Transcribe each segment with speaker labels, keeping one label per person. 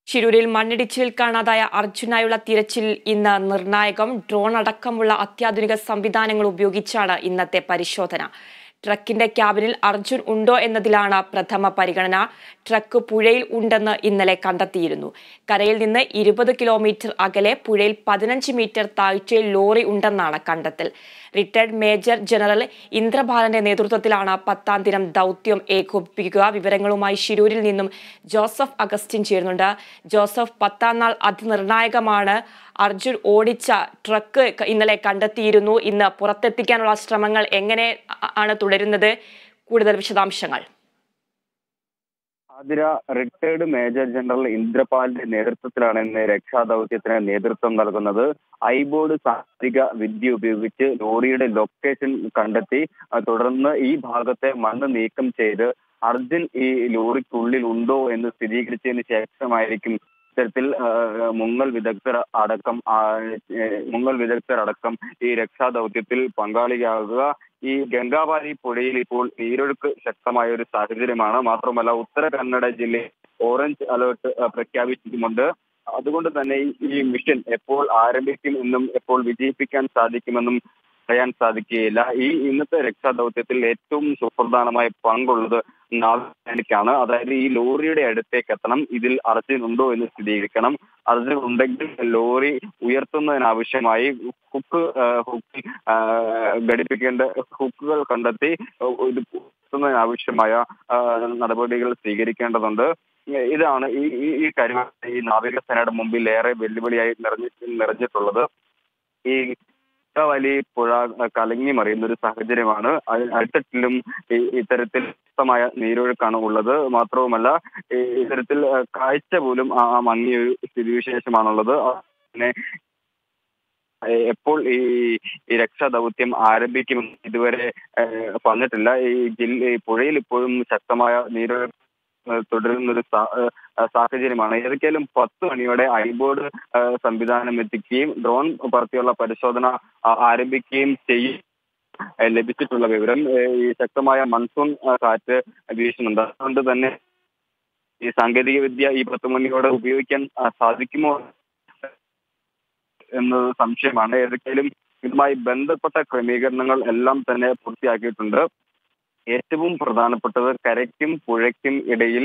Speaker 1: ശിരൂരിൽ മണ്ണിടിച്ചിലിൽ കാണാതായ അർജുനായുള്ള തിരച്ചിൽ ഇന്ന് നിർണായകം. ഡ്രോൺ അടക്കമുള്ള അത്യാധുനിക സംവിധാനങ്ങൾ ഉപയോഗിച്ചാണ് ഇന്നത്തെ പരിശോധന. ട്രക്കിന്റെ ക്യാബിനിൽ അർജുൻ ഉണ്ടോ എന്നതിലാണ് പ്രഥമ പരിഗണന. ട്രക്ക് പുഴയിൽ ഉണ്ടെന്ന് ഇന്നലെ കണ്ടെത്തിയിരുന്നു. കരയിൽ നിന്ന് 20 കിലോമീറ്റർ അകലെ പുഴയിൽ 15 മീറ്റർ താഴ്ചയിൽ ലോറി ഉണ്ടെന്നാണ് കണ്ടെത്തൽ. റിട്ടയർഡ് മേജർ ജനറൽ ഇന്ദ്രബാലന്റെ നേതൃത്വത്തിലാണ് 10ാം ദിനം ദൗത്യം ഏകോപിപ്പിക്കുക. വിവരങ്ങളുമായി ശിരൂരിൽ നിന്നും ജോസഫ് അഗസ്റ്റിൻ ചേരുന്നുണ്ട്. ജോസഫ്, 10ാം നാൾ അതിനിർണായകമാണ്. അർജുൻ ഓടിച്ച ട്രക്ക് ഇന്നലെ കണ്ടെത്തിയിരുന്നു. ഇന്ന് പുറത്തെത്തിക്കാനുള്ള ശ്രമങ്ങൾ എങ്ങനെ ആണ് തുടരുന്നത്? കൂടുതൽ വിശദാംശങ്ങൾ.
Speaker 2: ആതിര, റിട്ടയർഡ് മേജർ ജനറൽ ഇന്ദ്രപാലിന്റെ നേതൃത്വത്തിലാണ് ഇന്ന് രക്ഷാദൌത്യത്തിന് നേതൃത്വം നൽകുന്നത്. ഐബോർഡ് സാങ്കേതിക വിദ്യ ഉപയോഗിച്ച് ലോറിയുടെ ലൊക്കേഷൻ കണ്ടെത്തി തുടർന്ന് ഈ ഭാഗത്തെ മണ്ണ് നീക്കം ചെയ്ത് അർജുൻ ഈ ലോറിക്കുള്ളിൽ ഉണ്ടോ എന്ന് സ്ഥിരീകരിച്ചതിന് ശേഷമായിരിക്കും ഇത്തരത്തിൽ മുങ്ങൽ വിദഗ്ധർ അടക്കം ഈ രക്ഷാദൌത്യത്തിൽ പങ്കാളിയാകുക. ഈ ഗംഗാവാലി പുഴയിൽ ഇപ്പോൾ നീരൊഴുക്ക് ശക്തമായ ഒരു സാഹചര്യമാണ്. മാത്രമല്ല, ഉത്തര കന്നഡ ജില്ലയിൽ ഓറഞ്ച് അലേർട്ട് പ്രഖ്യാപിച്ചിട്ടുമുണ്ട്. അതുകൊണ്ട് തന്നെ ഈ മിഷൻ എപ്പോൾ ആരംഭിക്കും എന്നും എപ്പോൾ വിജയിപ്പിക്കാൻ സാധിക്കുമെന്നും പറയാൻ സാധിക്കുകയില്ല. ഇന്നത്തെ രക്ഷാദൌത്യത്തിൽ ഏറ്റവും സുപ്രധാനമായ പങ്കുള്ളത് നാവികസേനയ്ക്കാണ്. അതായത് ഈ ലോറിയുടെ അടുത്തേക്ക് എത്തണം, ഇതിൽ അർജുൻ ഉണ്ടോ എന്ന് സ്ഥിരീകരിക്കണം. അർജുൻ ഉണ്ടെങ്കിൽ ലോറി ഉയർത്തുന്നതിനാവശ്യമായി ഹുക്കിൽ ഘടിപ്പിക്കേണ്ട ഹുക്കുകൾ കണ്ടെത്തി ഇത് ഉയർത്തുന്നതിനാവശ്യമായ നടപടികൾ സ്വീകരിക്കേണ്ടതുണ്ട്. ഇതാണ് ഈ കാര്യം ഈ നാവികസേനയുടെ മുമ്പിൽ ഏറെ വെല്ലുവിളിയായി നിറഞ്ഞിട്ടുള്ളത്. ഈ വലിയ പുഴ കലങ്ങി മറിയുന്ന ഒരു സാഹചര്യമാണ്. അടിത്തട്ടിലും ഇത്തരത്തിൽ ശക്തമായ നീരൊഴുക്കാണ് ഉള്ളത്. മാത്രവുമല്ല, ഇത്തരത്തിൽ കാഴ്ച പോലും മങ്ങിയ ഒരു സ്ഥിതിവിശേഷമാണുള്ളത്. പിന്നെ എപ്പോൾ ഈ രക്ഷാദൗത്യം ആരംഭിക്കുമെന്ന് ഇതുവരെ പറഞ്ഞിട്ടില്ല. ഈ പുഴയിൽ ഇപ്പോഴും ശക്തമായ നീരൊഴുക്ക് തുടരുന്നൊരു സാഹചര്യമാണ്. ഏതൊക്കെയാലും 10 മണിയോടെ ഐബോർഡ് സംവിധാനം എത്തിക്കുകയും ഡ്രോൺ പറത്തിയുള്ള പരിശോധന ആരംഭിക്കുകയും ചെയ്യും ലഭിച്ചിട്ടുള്ള വിവരം. ഈ ശക്തമായ മൺസൂൺ കാറ്റ് വീശുന്നുണ്ട്. അതുകൊണ്ട് തന്നെ ഈ സാങ്കേതിക വിദ്യ ഈ 10 മണിയോടെ ഉപയോഗിക്കാൻ സാധിക്കുമോ എന്നത് സംശയമാണ്. ഏതൊക്കെയാലും ഇതുമായി ബന്ധപ്പെട്ട ക്രമീകരണങ്ങൾ എല്ലാം തന്നെ പൂർത്തിയാക്കിയിട്ടുണ്ട്. ഏറ്റവും പ്രധാനപ്പെട്ടത് കരയ്ക്കും പുഴയ്ക്കും ഇടയിൽ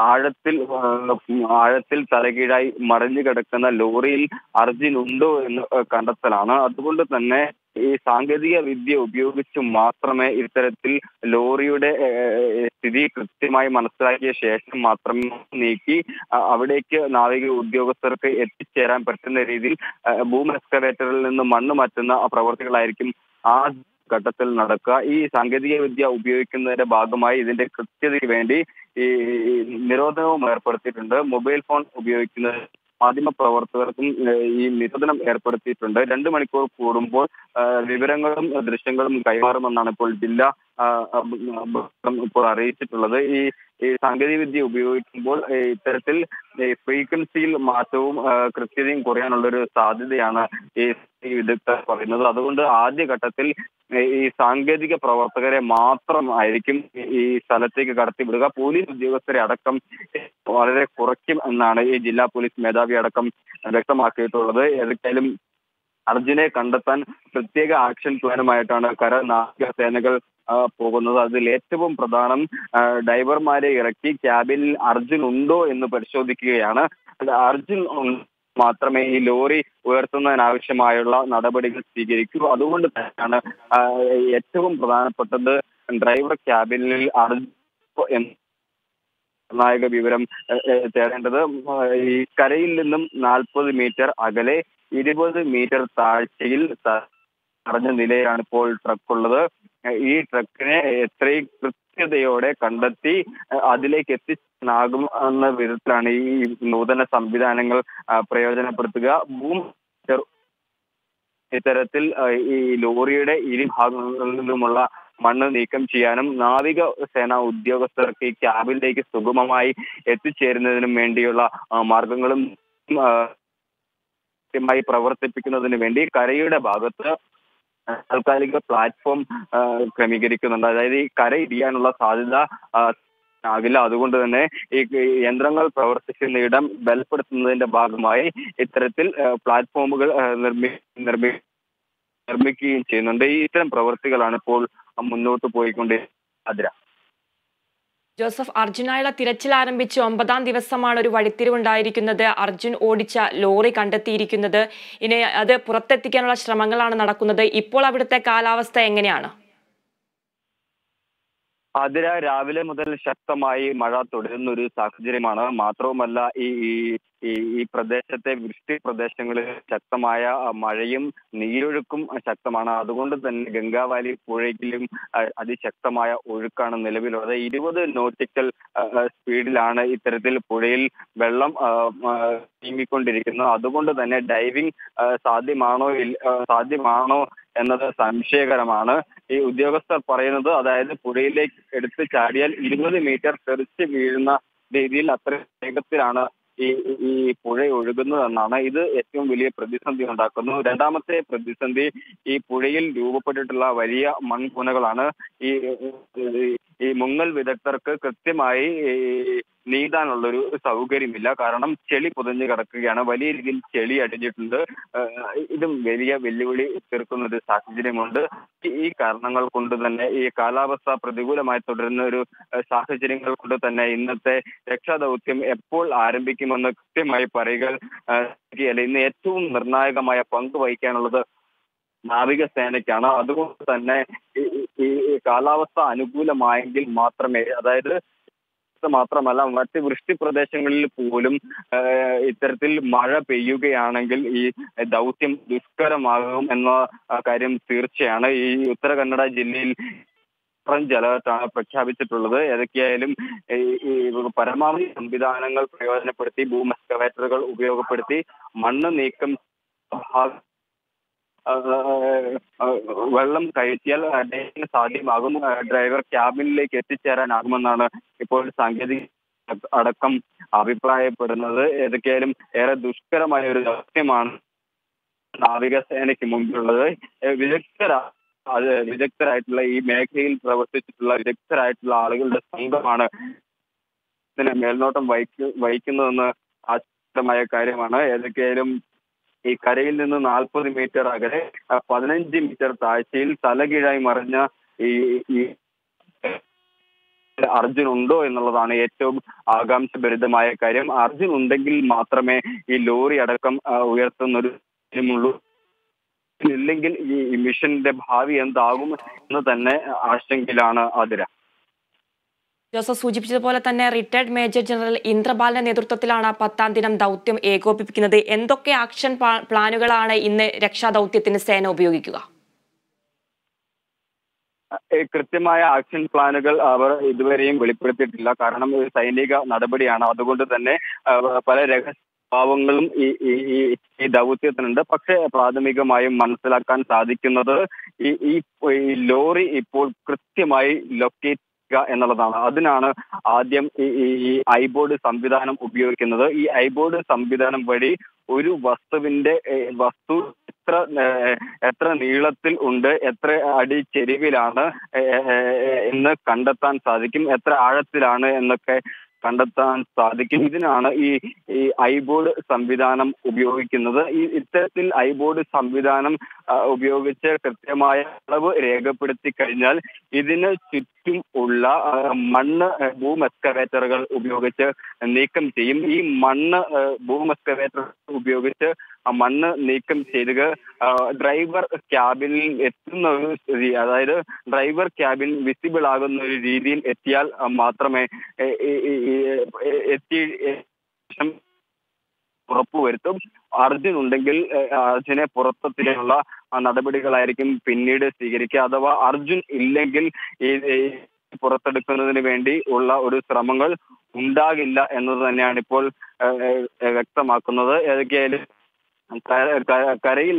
Speaker 2: ആഴത്തിൽ തലകീഴായി മറിഞ്ഞു കിടക്കുന്ന ലോറിയിൽ അർജുൻ ഉണ്ടോ എന്ന് കണ്ടെത്തലാണ്. അതുകൊണ്ട് തന്നെ ഈ സാങ്കേതിക വിദ്യ ഉപയോഗിച്ച് മാത്രമേ ഇത്തരത്തിൽ ലോറിയുടെ സ്ഥിതി കൃത്യമായി മനസ്സിലാക്കിയ ശേഷം മാത്രമേ നീക്കി അവിടേക്ക് നാവിക ഉദ്യോഗസ്ഥർക്ക് എത്തിച്ചേരാൻ പറ്റുന്ന രീതിയിൽ ബൂം എക്സ്കവേറ്ററിൽ നിന്ന് മണ്ണ് മാറ്റുന്ന പ്രവർത്തികളായിരിക്കും ആ ഘട്ടത്തിൽ നടക്കുക. ഈ സാങ്കേതിക വിദ്യ ഉപയോഗിക്കുന്നതിന്റെ ഭാഗമായി ഇതിന്റെ കൃത്യതയ്ക്ക് വേണ്ടി ഈ നിരോധനവും ഏർപ്പെടുത്തിയിട്ടുണ്ട്. മൊബൈൽ ഫോൺ ഉപയോഗിക്കുന്നത് മാധ്യമ പ്രവർത്തകർക്കും ഈ നിരോധനം ഏർപ്പെടുത്തിയിട്ടുണ്ട്. 2 മണിക്കൂർ കൂടുമ്പോൾ വിവരങ്ങളും ദൃശ്യങ്ങളും കൈമാറുമെന്നാണ് ഇപ്പോൾ ജില്ലാ ഇപ്പോൾ അറിയിച്ചിട്ടുള്ളത്. ഈ സാങ്കേതിക വിദ്യ ഉപയോഗിക്കുമ്പോൾ ഇത്തരത്തിൽ ഫ്രീക്വൻസിയിൽ മാറ്റവും കൃത്യതയും കുറയാനുള്ള ഒരു സാധ്യതയാണ് ഈ വിദഗ്ധർ പറയുന്നത്. അതുകൊണ്ട് ആദ്യഘട്ടത്തിൽ ഈ സാങ്കേതിക പ്രവർത്തകരെ മാത്രമായിരിക്കും ഈ സ്ഥലത്തേക്ക് കടത്തിവിടുക. പോലീസ് ഉദ്യോഗസ്ഥരെ അടക്കം വളരെ കുറയ്ക്കും എന്നാണ് ഈ ജില്ലാ പോലീസ് മേധാവി അടക്കം വ്യക്തമാക്കിയിട്ടുള്ളത്. ഏതൊക്കെയാലും അർജുനെ കണ്ടെത്താൻ പ്രത്യേക ആക്ഷൻ പ്ലാനുമായിട്ടാണ് കര നാവിക സേനകൾ പോകുന്നത്. അതിൽ ഏറ്റവും പ്രധാനം ഡ്രൈവർമാരെ ഇറക്കി ക്യാബിനിൽ അർജുൻ ഉണ്ടോ എന്ന് പരിശോധിക്കുകയാണ്. അർജുൻ മാത്രമേ ഈ ലോറി ഉയർത്തുന്നതിനാവശ്യമായുള്ള നടപടികൾ സ്വീകരിക്കൂ. അതുകൊണ്ട് തന്നെയാണ് ഏറ്റവും പ്രധാനപ്പെട്ടത് ഡ്രൈവർ ക്യാബിനിൽ അർജുൻ നിർണായക വിവരം തേടേണ്ടത്. ഈ കരയിൽ നിന്നും 40 മീറ്റർ അകലെ 20 മീറ്റർ താഴ്ചയിൽ അറിഞ്ഞ നിലയിലാണ് ഇപ്പോൾ ട്രക്കുള്ളത്. ഈ ട്രക്കിനെ എത്രയും കൃത്യതയോടെ കണ്ടെത്തി അതിലേക്ക് എത്തിച്ചാകും എന്ന വിധത്തിലാണ് ഈ നൂതന സംവിധാനങ്ങൾ പ്രയോജനപ്പെടുത്തുക. ഇത്തരത്തിൽ ഈ ലോറിയുടെ ഇരുഭാഗങ്ങളിൽ നിന്നുമുള്ള മണ്ണ് നീക്കം ചെയ്യാനും നാവിക സേനാ ഉദ്യോഗസ്ഥർക്ക് ഈ ക്യാബിലേക്ക് സുഗമമായി എത്തിച്ചേരുന്നതിനും വേണ്ടിയുള്ള മാർഗങ്ങളും കൃത്യമായി പ്രവർത്തിപ്പിക്കുന്നതിന് വേണ്ടി കരയുടെ ഭാഗത്ത് താൽക്കാലിക പ്ലാറ്റ്ഫോം ക്രമീകരിക്കുന്നുണ്ട്. അതായത് ഈ കര ഇടിയാനുള്ള സാധ്യത ആകില്ല. അതുകൊണ്ട് തന്നെ ഈ യന്ത്രങ്ങൾ പ്രവർത്തിക്കുന്ന ഇടം ബലപ്പെടുത്തുന്നതിന്റെ ഭാഗമായി ഇത്തരത്തിൽ പ്ലാറ്റ്ഫോമുകൾ നിർമ്മിക്കുകയും ചെയ്യുന്നുണ്ട്. ഇത്തരം പ്രവൃത്തികളാണ് ഇപ്പോൾ മുന്നോട്ട് പോയിക്കൊണ്ടിരിക്കുന്നത്.
Speaker 1: ജോസഫ്, അർജുനായുള്ള തിരച്ചിൽ ആരംഭിച്ച് 9ാം ദിവസമാണ് ഒരു വഴിത്തിരിവുണ്ടായിരിക്കുന്നത്. അർജുൻ ഓടിച്ച ലോറി കണ്ടെത്തിയിരിക്കുന്നത്. ഇനി അത് പുറത്തെത്തിക്കാനുള്ള ശ്രമങ്ങളാണ് നടക്കുന്നത്. ഇപ്പോൾ അവിടുത്തെ കാലാവസ്ഥ എങ്ങനെയാണ്?
Speaker 2: രാവിലെ മുതൽ ശക്തമായി മഴ തുടരുന്ന ഒരു സാഹചര്യമാണ്. മാത്രവുമല്ല ഈ പ്രദേശത്തെ വൃഷ്ടി പ്രദേശങ്ങളിൽ ശക്തമായ മഴയും നീരൊഴുക്കും ശക്തമാണ്. അതുകൊണ്ട് തന്നെ ഗംഗാവാലി പുഴയിലും അതിശക്തമായ ഒഴുക്കാണ് നിലവിലുള്ളത്. 20 നോട്ടിക്കൽ സ്പീഡിലാണ് ഇത്തരത്തിൽ പുഴയിൽ വെള്ളം നീങ്ങിക്കൊണ്ടിരിക്കുന്നത്. അതുകൊണ്ട് തന്നെ ഡൈവിംഗ് സാധ്യമാണോ എന്നത് സംശയകരമാണ്. ഈ ഉദ്യോഗസ്ഥർ പറയുന്നത്, അതായത് പുഴയിലേക്ക് എടുത്ത് ചാടിയാൽ 20 മീറ്റർ തെറിച്ച് വീഴുന്ന രീതിയിൽ അത്ര വേഗത്തിലാണ് ഈ പുഴ ഒഴുകുന്നതെന്നാണ്. ഇത് ഏറ്റവും വലിയ പ്രതിസന്ധി ഉണ്ടാക്കുന്നു. രണ്ടാമത്തെ പ്രതിസന്ധി ഈ പുഴയിൽ രൂപപ്പെട്ടിട്ടുള്ള വലിയ മൺകൂനകളാണ്. ഈ മുങ്ങൽ വിദഗ്ധർക്ക് കൃത്യമായി നീന്താനുള്ളൊരു സൗകര്യമില്ല. കാരണം ചെളി പുതഞ്ഞു കിടക്കുകയാണ്. വലിയ രീതിയിൽ ചെളി അടിഞ്ഞിട്ടുണ്ട്. ഇതും വലിയ വെല്ലുവിളി തീർക്കുന്ന ഒരു സാഹചര്യമുണ്ട്. ഈ കാരണങ്ങൾ കൊണ്ട് തന്നെ ഈ കാലാവസ്ഥ പ്രതികൂലമായി തുടരുന്ന ഒരു സാഹചര്യങ്ങൾ കൊണ്ട് തന്നെ ഇന്നത്തെ രക്ഷാദൗത്യം എപ്പോൾ ആരംഭിക്കുമെന്ന് കൃത്യമായി പറയുക ഇന്ന് ഏറ്റവും നിർണായകമായ പങ്ക് വഹിക്കാനുള്ളത് നാവികസേനയ്ക്കാണ്. അതുകൊണ്ട് തന്നെ ഈ കാലാവസ്ഥ അനുകൂലമായെങ്കിൽ മാത്രമേ, അതായത് മാത്രമല്ല മറ്റ് വൃഷ്ടി പ്രദേശങ്ങളിൽ പോലും ഇത്തരത്തിൽ മഴ പെയ്യുകയാണെങ്കിൽ ഈ ദൗത്യം ദുഷ്കരമാകും എന്ന കാര്യം തീർച്ചയാണ്. ഈ ഉത്തര കന്നഡ ജില്ലയിൽ ഓറഞ്ച് അലേർട്ടാണ് പ്രഖ്യാപിച്ചിട്ടുള്ളത്. ഏതൊക്കെയായാലും ഈ പരമാവധി സംവിധാനങ്ങൾ പ്രയോജനപ്പെടുത്തി ബൂം എക്സ്കവേറ്ററുകൾ ഉപയോഗപ്പെടുത്തി മണ്ണ് നീക്കം വെള്ളം കഴിച്ചാൽ സാധ്യമാകും. ഡ്രൈവർ ക്യാബിനിലേക്ക് എത്തിച്ചേരാനാകുമെന്നാണ് ഇപ്പോൾ സാങ്കേതിക അടക്കം അഭിപ്രായപ്പെടുന്നത്. ഏതൊക്കെയായാലും ഏറെ ദുഷ്കരമായ ഒരു ദൗത്യമാണ് നാവികസേനയ്ക്ക് മുമ്പിലുള്ളത്. വിദഗ്ധരായിട്ടുള്ള ഈ മേഖലയിൽ പ്രവർത്തിച്ചിട്ടുള്ള വിദഗ്ധരായിട്ടുള്ള ആളുകളുടെ സംഘമാണ് ഇതിന് മേൽനോട്ടം വഹിക്കുന്നതെന്ന് ആശ്ചര്യമായ കാര്യമാണ്. ഏതൊക്കെയായാലും ഈ കരയിൽ നിന്ന് 40 മീറ്റർ അകലെ 15 മീറ്റർ താഴ്ചയിൽ തലകീഴായി മറിഞ്ഞ ഈ അർജുൻ ഉണ്ടോ എന്നുള്ളതാണ് ഏറ്റവും ആകാംക്ഷഭരിതമായ കാര്യം. അർജുൻ ഉണ്ടെങ്കിൽ മാത്രമേ ഈ ലോറി അടക്കം ഉയർത്തുന്നൊരു കാര്യമുള്ളൂ. ഇല്ലെങ്കിൽ ഈ മിഷന്റെ ഭാവി എന്താകും എന്ന് തന്നെ ആശങ്കയിലാണ് ആതിര.
Speaker 1: ജോസഫ് സൂചിപ്പിച്ചതുപോലെ തന്നെ റിട്ടയർഡ് മേജർ ജനറൽ ഇന്ദ്രപാലിന്റെ നേതൃത്വത്തിലാണ് 10ാം ദിനം ദൗത്യം ഏകോപിപ്പിക്കുന്നത്. എന്തൊക്കെ ആക്ഷൻ പ്ലാനുകളാണ് ഇന്ന് രക്ഷാദൗത്യത്തിന് സേന ഉപയോഗിക്കുക?
Speaker 2: കൃത്യമായ ആക്ഷൻ പ്ലാനുകൾ അവർ ഇതുവരെയും വെളിപ്പെടുത്തിയിട്ടില്ല. കാരണം ഒരു സൈനിക നടപടിയാണ്. അതുകൊണ്ട് തന്നെ പല രഹസ്യഭാവങ്ങളും ഈ ദൗത്യത്തിനുണ്ട്. പക്ഷേ പ്രാഥമികമായും മനസ്സിലാക്കാൻ സാധിക്കുന്നത് ഈ ലോറി ഇപ്പോൾ കൃത്യമായി ലൊക്കേറ്റ് എന്നുള്ളതാണ്. അതിനാണ് ആദ്യം ഈ ഐബോർഡ് സംവിധാനം ഉപയോഗിക്കുന്നത്. ഈ ഐബോർഡ് സംവിധാനം വഴി ഒരു വസ്തു എത്ര നീളത്തിൽ ഉണ്ട്, എത്ര അടി ചെരിവിലാണ് എന്ന് കണ്ടെത്താൻ സാധിക്കും, എത്ര ആഴത്തിലാണ് എന്നൊക്കെ കണ്ടെത്താൻ സാധിക്കും. ഇതിനാണ് ഈ ഐബോർഡ് സംവിധാനം ഉപയോഗിക്കുന്നത്. ഇത്തരത്തിൽ ഐബോർഡ് സംവിധാനം ഉപയോഗിച്ച് കൃത്യമായ അളവ് രേഖപ്പെടുത്തി കഴിഞ്ഞാൽ ഇതിന് ചുറ്റും ഉള്ള മണ്ണ് ബൂം എക്സ്കവേറ്ററുകൾ ഉപയോഗിച്ച് നീക്കം ചെയ്യും. ഈ മണ്ണ് ബൂം എക്സ്കവേറ്റർ ഉപയോഗിച്ച് മണ്ണ് നീക്കം ചെയ്ത് ഡ്രൈവർ ക്യാബിനിൽ എത്തുന്ന ഒരു സ്ഥിതി, അതായത് ഡ്രൈവർ ക്യാബിൻ വിസിബിൾ ആകുന്ന ഒരു രീതിയിൽ എത്തിയാൽ മാത്രമേ ഉറപ്പുവരുത്തും. അർജുൻ ഉണ്ടെങ്കിൽ അർജുനെ പുറത്തെത്തിക്കാനുള്ള നടപടികളായിരിക്കും പിന്നീട് സ്വീകരിക്കുക. അഥവാ അർജുൻ ഇല്ലെങ്കിൽ ഈ പുറത്തെടുക്കുന്നതിന് വേണ്ടി ഉള്ള ഒരു ശ്രമങ്ങൾ ഉണ്ടാകില്ല എന്നത് തന്നെയാണ് ഇപ്പോൾ വ്യക്തമാക്കുന്നത്. ഏതൊക്കെയായാലും കരയിൽ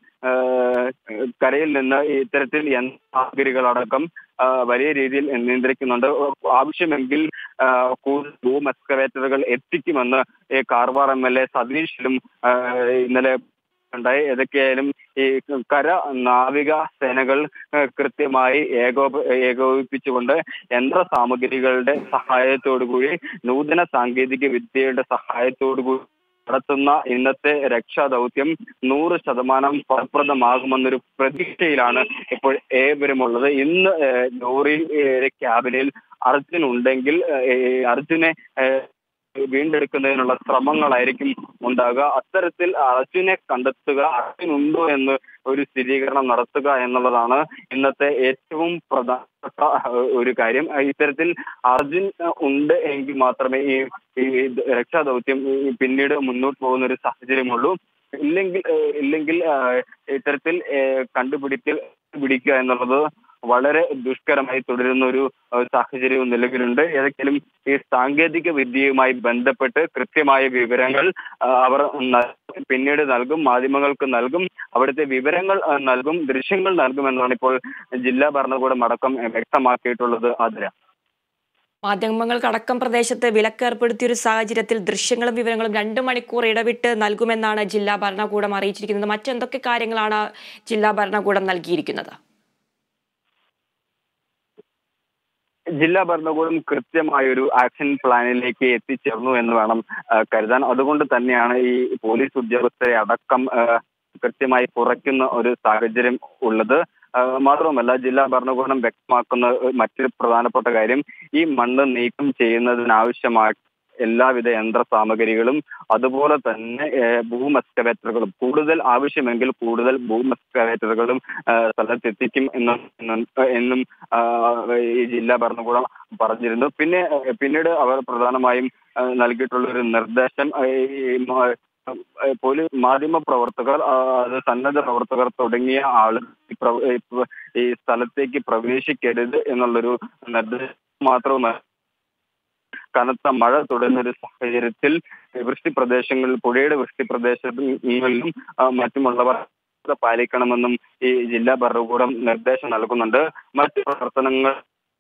Speaker 2: നിന്ന് ഇത്തരത്തിൽ യന്ത്രസാമഗ്രികളടക്കം വലിയ രീതിയിൽ നിയന്ത്രിക്കുന്നുണ്ട്. ആവശ്യമെങ്കിൽ കൂടുതൽ ബൂം എക്സ്കവേറ്ററുകൾ എത്തിക്കുമെന്ന് കാർവാർ MLA സതീഷിലും ഇന്നലെ ഉണ്ടായി. ഏതൊക്കെയായാലും ഈ കര നാവിക സേനകൾ കൃത്യമായി ഏകോപിപ്പിച്ചുകൊണ്ട് യന്ത്ര സാമഗ്രികളുടെ സഹായത്തോടുകൂടി നൂതന സാങ്കേതിക വിദ്യയുടെ സഹായത്തോടുകൂടി നടത്തുന്ന ഇന്നത്തെ രക്ഷാദൗത്യം 100% ഫലപ്രദമാകുമെന്നൊരു പ്രതീക്ഷയിലാണ് ഇപ്പോൾ ഏവരുമുള്ളത്. ഇന്ന് ലോറി ക്യാബിനിൽ അർജുൻ ഉണ്ടെങ്കിൽ അർജുനെ വീണ്ടെടുക്കുന്നതിനുള്ള ശ്രമങ്ങളായിരിക്കും ഉണ്ടാകുക. അത്തരത്തിൽ അർജുനെ കണ്ടെത്തുക, അർജുൻ ഉണ്ടോ എന്ന് ഒരു സ്ഥിരീകരണം നടത്തുക എന്നുള്ളതാണ് ഇന്നത്തെ ഏറ്റവും പ്രധാനപ്പെട്ട ഒരു കാര്യം. ഇത്തരത്തിൽ അർജുൻ ഉണ്ട് എങ്കിൽ മാത്രമേ ഈ രക്ഷാദൗത്യം പിന്നീട് മുന്നോട്ട് പോകുന്ന ഒരു സാഹചര്യമുള്ളൂ. ഇല്ലെങ്കിൽ ഇത്തരത്തിൽ പിടിക്കുക എന്നുള്ളത് വളരെ ദുഷ്കരമായി തുടരുന്ന ഒരു സാഹചര്യവും നിലവിലുണ്ട്. ഏതൊക്കെയും ഈ സാങ്കേതിക വിദ്യയുമായി ബന്ധപ്പെട്ട് കൃത്യമായ വിവരങ്ങൾ അവർ പിന്നീട് നൽകും, മാധ്യമങ്ങൾക്ക് നൽകും, അവിടുത്തെ വിവരങ്ങൾ നൽകും, ദൃശ്യങ്ങൾ നൽകുമെന്നാണ് ഇപ്പോൾ ജില്ലാ ഭരണകൂടം അടക്കം വ്യക്തമാക്കിയിട്ടുള്ളത്. ആതിര,
Speaker 1: മാധ്യമങ്ങൾക്കടക്കം പ്രദേശത്ത് വിലക്ക് ഏർപ്പെടുത്തിയൊരു സാഹചര്യത്തിൽ ദൃശ്യങ്ങളും വിവരങ്ങളും 2 മണിക്കൂർ ഇടവിട്ട് നൽകുമെന്നാണ് ജില്ലാ ഭരണകൂടം അറിയിച്ചിരിക്കുന്നത്. മറ്റെന്തൊക്കെ കാര്യങ്ങളാണ് ജില്ലാ ഭരണകൂടം നൽകിയിരിക്കുന്നത്?
Speaker 2: ജില്ലാ ഭരണകൂടം കൃത്യമായൊരു ആക്ഷൻ പ്ലാനിലേക്ക് എത്തിച്ചേർന്നു എന്ന് വേണം കരുതാൻ. അതുകൊണ്ട് തന്നെയാണ് ഈ പോലീസ് ഉദ്യോഗസ്ഥരെ അടക്കം കൃത്യമായി കുറയ്ക്കുന്ന ഒരു സാഹചര്യം ഉള്ളത്. മാത്രവുമല്ല, ജില്ലാ ഭരണകൂടം വ്യക്തമാക്കുന്ന മറ്റൊരു പ്രധാനപ്പെട്ട കാര്യം, ഈ മണ്ണ് നീക്കം ചെയ്യുന്നതിനാവശ്യമായ എല്ലാവിധ യന്ത്ര സാമഗ്രികളും അതുപോലെ തന്നെ ബൂം എക്സ്കവേറ്ററുകളും, കൂടുതൽ ആവശ്യമെങ്കിൽ കൂടുതൽ ബൂം എക്സ്കവേറ്ററുകളും സ്ഥലത്തെത്തിക്കും എന്നും ഈ ജില്ലാ ഭരണകൂടം പറഞ്ഞിരുന്നു. പിന്നീട് അവർ പ്രധാനമായും നൽകിയിട്ടുള്ള ഒരു നിർദ്ദേശം, മാധ്യമ പ്രവർത്തകർ, സന്നദ്ധ പ്രവർത്തകർ തുടങ്ങിയ ആളുകൾ ഈ സ്ഥലത്തേക്ക് പ്രവേശിക്കരുത് എന്നുള്ളൊരു നിർദ്ദേശം മാത്രവുമല്ല, കനത്ത മഴ തുടരുന്ന ഒരു സാഹചര്യത്തിൽ പുഴയുടെ വൃഷ്ടിപ്രദേശങ്ങളിലും മറ്റുമുള്ളവർ പാലിക്കണമെന്നും ഈ ജില്ലാ ഭരണകൂടം നിർദ്ദേശം നൽകുന്നുണ്ട്. മറ്റു പ്രവർത്തനങ്ങൾ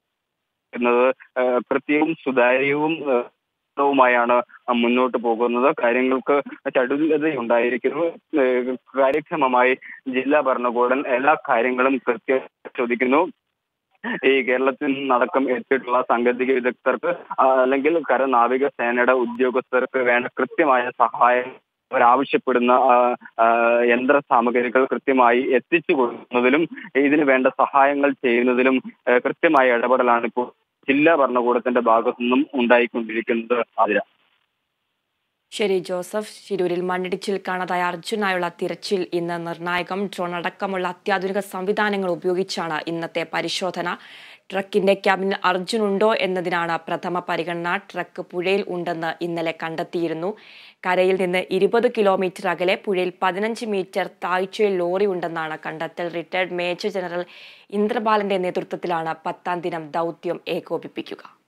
Speaker 2: കൃത്യവും സുതാര്യവും ാണ് മുന്നോട്ട് പോകുന്നത്. കാര്യങ്ങൾക്ക് ചടുലതയുണ്ടായിരിക്കുന്നു. കാര്യക്ഷമമായി ജില്ലാ ഭരണകൂടം എല്ലാ കാര്യങ്ങളും ചോദിക്കുന്നു. ഈ കേരളത്തിൽ നിന്നടക്കം എത്തിയിട്ടുള്ള സാങ്കേതിക വിദഗ്ധർക്ക് അല്ലെങ്കിൽ കരനാവിക സേനയുടെ ഉദ്യോഗസ്ഥർക്ക് വേണ്ട കൃത്യമായ സഹായം അവരാവശ്യപ്പെടുന്ന യന്ത്ര സാമഗ്രികൾ കൃത്യമായി എത്തിച്ചു കൊടുക്കുന്നതിലും ഇതിന് വേണ്ട സഹായങ്ങൾ ചെയ്യുന്നതിലും കൃത്യമായ ഇടപെടലാണ് ഇപ്പോൾ ജില്ലാ ഭരണകൂടത്തിന്റെ ഭാഗത്തു നിന്നും ഉണ്ടായിക്കൊണ്ടിരിക്കുന്നത്. ആതിര.
Speaker 1: ശരി ജോസഫ്. ശിരൂരിൽ മണ്ണിടിച്ചിൽ കാണാതായ അർജുനായുള്ള തിരച്ചിൽ ഇന്ന് നിർണായകം. ഡ്രോൺ അടക്കമുള്ള അത്യാധുനിക സംവിധാനങ്ങൾ ഉപയോഗിച്ചാണ് ഇന്നത്തെ പരിശോധന. ട്രക്കിന്റെ ക്യാബിനിൽ അർജുൻ ഉണ്ടോ എന്നതിനാണ് പ്രഥമ പരിഗണന. ട്രക്ക് പുഴയിൽ ഉണ്ടെന്ന് ഇന്നലെ കണ്ടെത്തിയിരുന്നു. കരയിൽ നിന്ന് 20 കിലോമീറ്റർ അകലെ പുഴയിൽ 15 മീറ്റർ താഴ്ചയിൽ ലോറി ഉണ്ടെന്നാണ് കണ്ടെത്തൽ. റിട്ടയർഡ് മേജർ ജനറൽ ഇന്ദ്രബാലന്റെ നേതൃത്വത്തിലാണ് 10ാം ദിനം ദൗത്യം ഏകോപിപ്പിക്കുക.